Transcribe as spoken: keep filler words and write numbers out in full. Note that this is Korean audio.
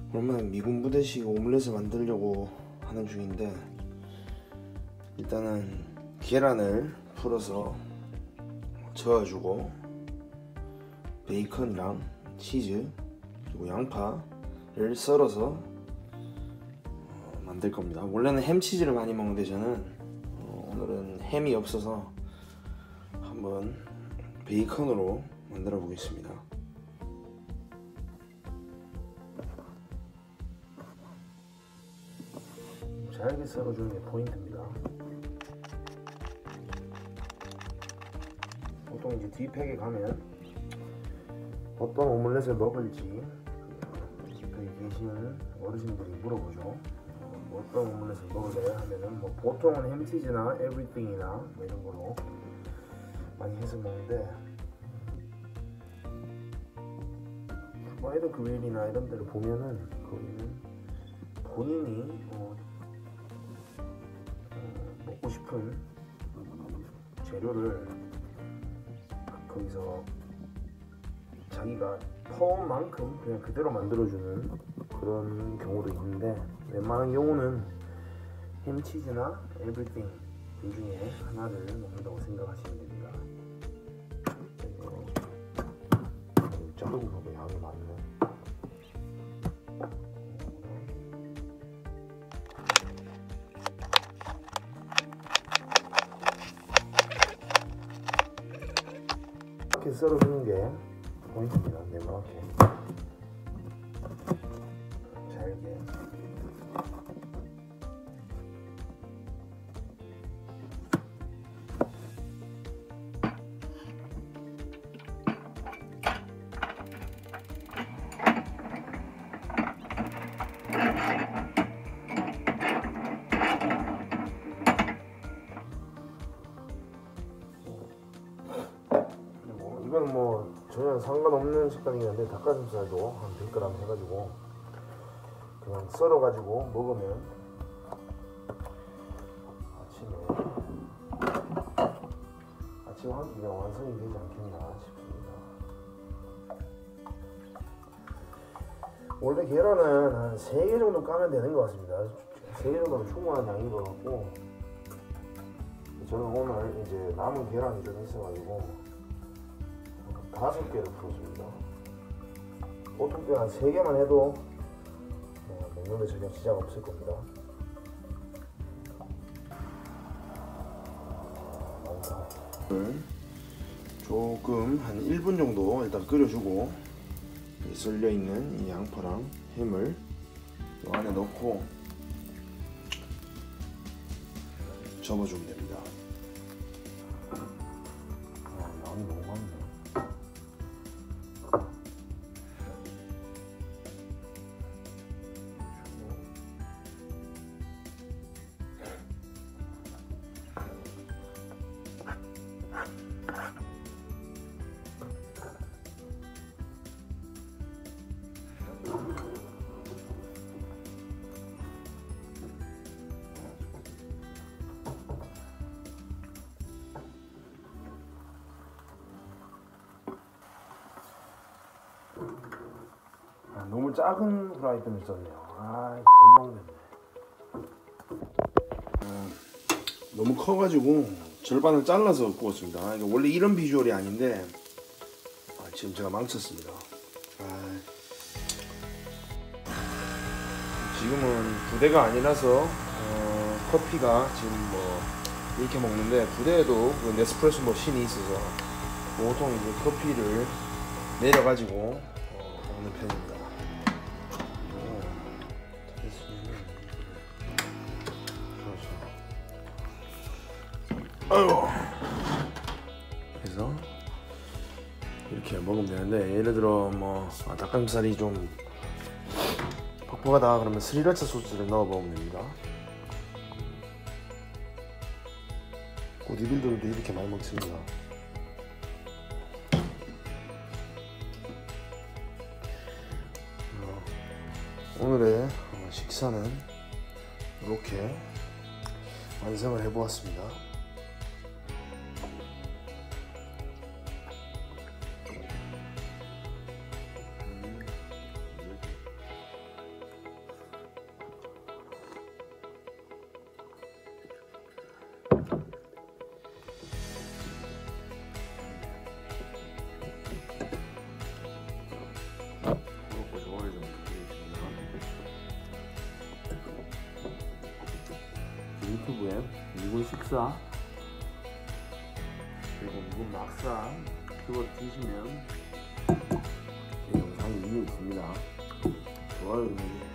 그러면 미군 부대식 오믈렛을 만들려고 하는 중인데, 일단은 계란을 풀어서 저어주고 베이컨이랑 치즈 그리고 양파를 썰어서 어, 만들 겁니다. 원래는 햄치즈를 많이 먹는데 저는 어, 오늘은 햄이 없어서 한번 베이컨으로 만들어 보겠습니다. 잘게 썰어주는 게 포인트입니다. 보통 이제 뒷팩에 가면 어떤 오믈렛을 먹을지 뒷팩에 계시는 어르신들이 물어보죠. 어, 어떤 오믈렛을 먹을래 하면은 뭐 보통은 햄치즈나 에브리띵이나 뭐 이런 걸로 많이 해서 먹는데, 뭐 에드 그릴이나 이런 데를 보면은 거기는 본인이 어, 어, 먹고 싶은 재료를 거기서 자기가 퍼온 만큼 그냥 그대로 만들어주는 그런 경우도 있는데, 웬만한 경우는 햄치즈나 에브리띵 이 중에 하나를 먹는다고 생각하시면 됩니다. 자르고 보면 양이 많네. 이렇게 썰어주는 게 포인트입니다. 네모나게 잘게. 이건 뭐 전혀 상관없는 식단이긴 한데, 닭가슴살도 한 백 그램 해가지고 그냥 썰어가지고 먹으면 아침에 아침 한 끼가 완성이 되지 않겠나 싶습니다. 원래 계란은 한 세 개 정도 까면 되는 것 같습니다. 세 개 정도면 충분한 양인 것 같고, 저는 오늘 이제 남은 계란이 좀 있어가지고 다섯 개를 풀었습니다. 보통 때 한 세 개만 해도 어, 먹는데 전혀 지장 없을 겁니다. 조금 한 일 분 정도 일단 끓여주고, 썰려 있는 이 양파랑 햄을 이 안에 넣고 접어주면 됩니다. 아, 양이 너무 많네. 너무 작은 프라이팬을 썼네요. 아이, 금방 됐네. 아, 너무 커가지고 절반을 잘라서 구웠습니다. 원래 이런 비주얼이 아닌데 아, 지금 제가 망쳤습니다. 아, 지금은 부대가 아니라서 어, 커피가 지금 뭐 이렇게 먹는데, 부대에도 그 네스프레소 머신이 있어서 보통 이제 커피를 내려가지고 어, 먹는 편입니다. 아유. 그래서 이렇게 먹으면 되는데, 예를 들어 뭐 아, 닭가슴살이 좀 퍽퍽하다 그러면 스리라차 소스를 넣어 먹으면 됩니다. 보디빌더들도 이렇게 많이 먹습니다. 어, 오늘의 식사는 이렇게 완성을 해보았습니다. 유튜브에 미군 식사 그리고 미군 막사 그거 치시면 제 영상이 위에 있습니다. 좋아요 눌러주세요.